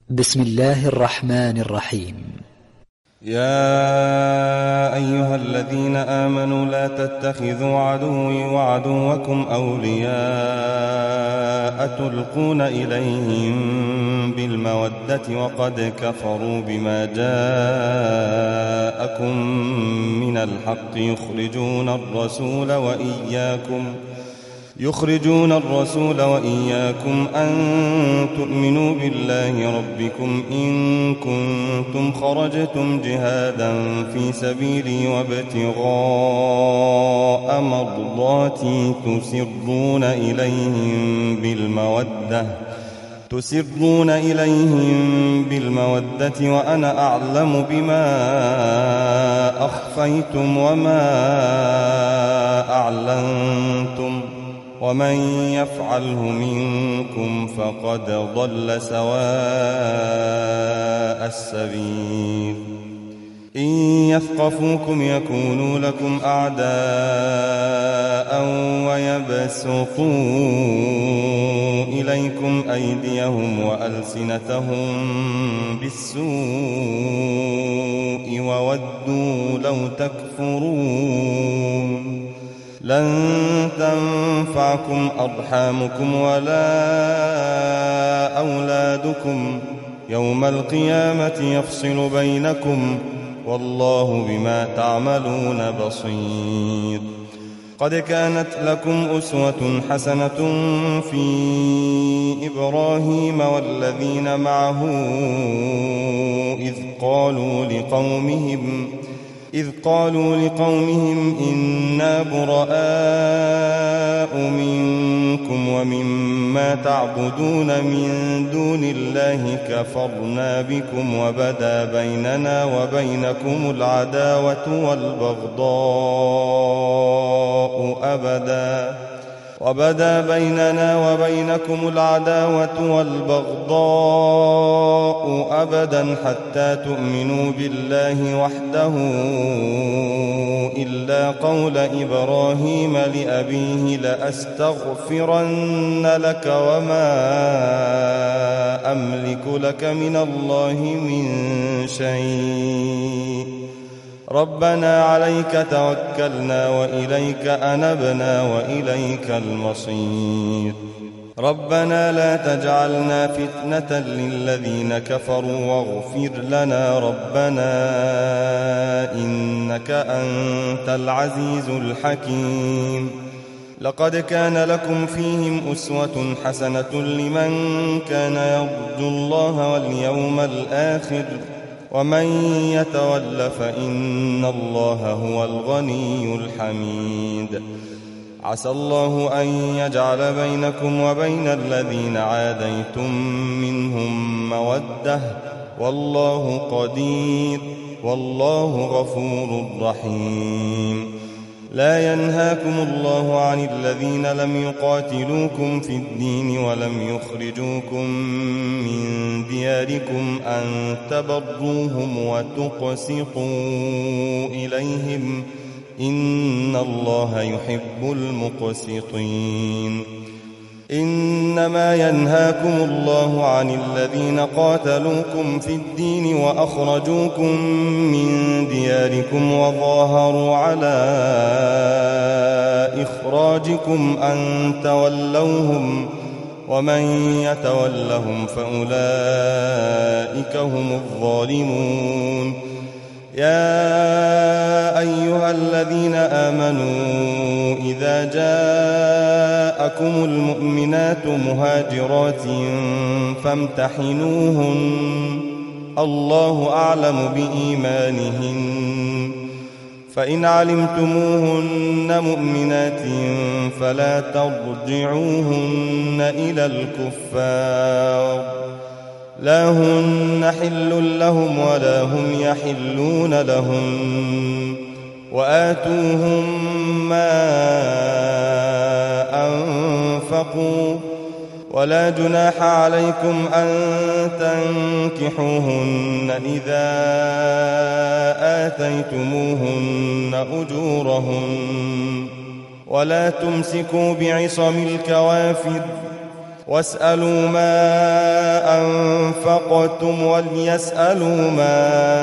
بسم الله الرحمن الرحيم. يا أيها الذين آمنوا لا تتخذوا عدوي وعدوكم أولياء تلقون إليهم بالمودة وقد كفروا بما جاءكم من الحق يخرجون الرسول وإياكم أن تؤمنوا بالله ربكم إن كنتم خرجتم جهادا في سبيلي وابتغاء مرضاتي تسرون إليهم بالمودة وأنا أعلم بما أخفيتم وما أعلنتم ومن يفعله منكم فقد ضل سواء السبيل. إن يثقفوكم يكونوا لكم أعداء ويبسطوا إليكم أيديهم وألسنتهم بالسوء وودوا لو تكفرون. لن تنفعكم أرحامكم ولا أولادكم يوم القيامة يفصل بينكم والله بما تعملون بصير. قد كانت لكم أسوة حسنة في إبراهيم والذين معه إذ قالوا لقومهم إنا براء منكم ومما تعبدون من دون الله كفرنا بكم وبدا بيننا وبينكم العداوة والبغضاء أبدا حتى تؤمنوا بالله وحده إلا قول إبراهيم لأبيه لأستغفرن لك وما أملك لك من الله من شيء ربنا عليك توكلنا وإليك أنبنا وإليك المصير. ربنا لا تجعلنا فتنة للذين كفروا واغفر لنا ربنا إنك أنت العزيز الحكيم. لقد كان لكم فيهم أسوة حسنة لمن كان يرجو الله واليوم الآخر ومن يتول فإن الله هو الغني الحميد. عسى الله أن يجعل بينكم وبين الذين عاديتم منهم مودة والله قدير والله غفور رحيم. لا ينهاكم الله عن الذين لم يقاتلوكم في الدين ولم يخرجوكم من دياركم أن تبروهم وتقسطوا إليهم إن الله يحب المقسطين. إنما ينهاكم الله عن الذين قاتلوكم في الدين وأخرجوكم من دياركم وظاهروا على إخراجكم أن تولوهم ومن يتولهم فأولئك هم الظالمون. يا أيها الذين آمنوا إذا جاءكم المؤمنات مهاجرات فامتحنوهن الله أعلم بإيمانهن فإن علمتموهن مؤمنات فلا ترجعوهن إلى الكفار لا هن حل لهم ولا هم يحلون لهم وآتوهم ما أنفقوا ولا جناح عليكم أن تنكحوهن إذا آتيتموهن أجورهن ولا تمسكوا بعصم الكوافر واسألوا ما أنفقتم وليسألوا ما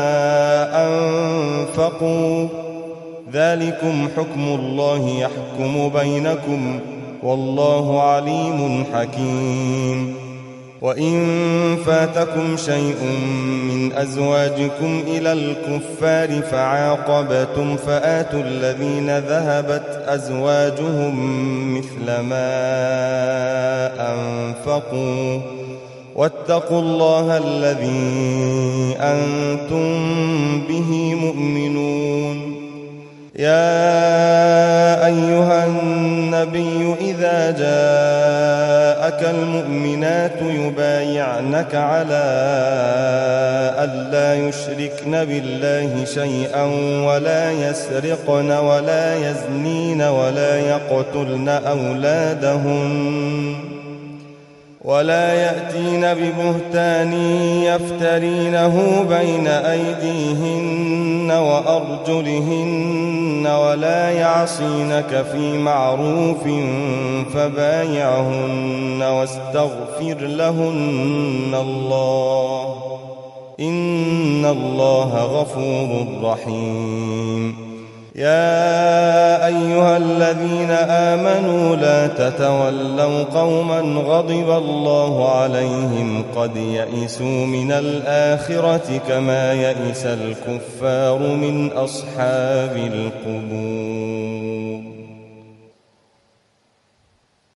أنفقوا ذلكم حكم الله يحكم بينكم والله عليم حكيم. وإن فاتكم شيء من أزواجكم إلى الكفار فعاقبتم فآتوا الذين ذهبت أزواجهم مثل ما أنفقوا واتقوا الله الذي أنتم به مؤمنون. يا أيها النبي إذا جاءك المؤمنات يبايعنك على ألا يشركن بالله شيئا ولا يسرقن ولا يزنين ولا يقتلن أولادهن ولا يأتين ببهتان يفترينه بين أيديهن وأرجلهن ولا يعصينك في معروف فبايعهن واستغفر لهن الله إن الله غفور رحيم. يا أيها الذين آمنوا لا تتولوا قوما غضب الله عليهم قد يئسوا من الآخرة كما يئس الكفار من أصحاب القبور.